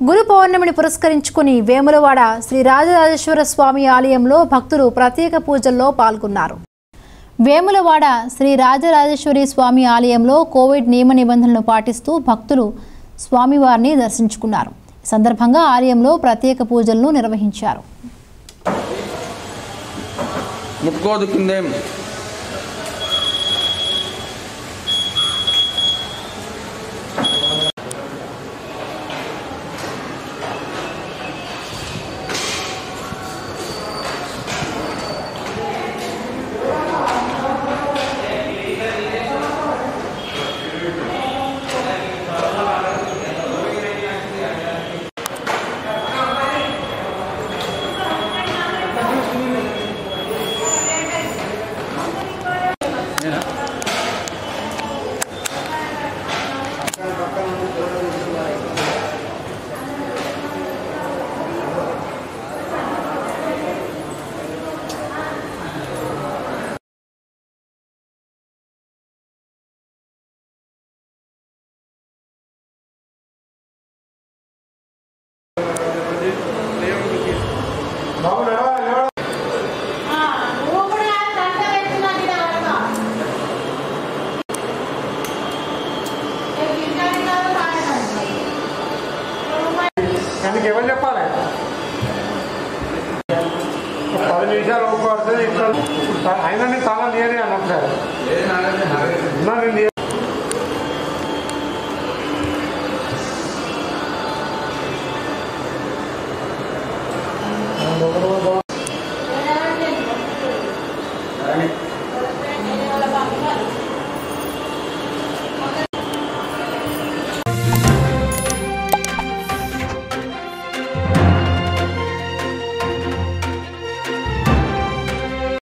గురు పౌర్ణమిని పురస్కరించుకుని వేములవాడ శ్రీ రాజరాజేశ్వర స్వామి ఆలయంలో భక్తులు ప్రత్యేక పూజల్లో పాల్గొన్నారు. వేములవాడ శ్రీ రాజరాజేశ్వరి స్వామి ఆలయంలో కోవిడ్ నియమ నిబంధనలను పాటిస్తూ భక్తులు స్వామివారిని దర్శించుకున్నారు. ఈ సందర్భంగా ఆలయంలో ప్రత్యేక పూజలను నిర్వహించారు. ఎవరు చెప్పాలి 10 నిమిషాలు అయినా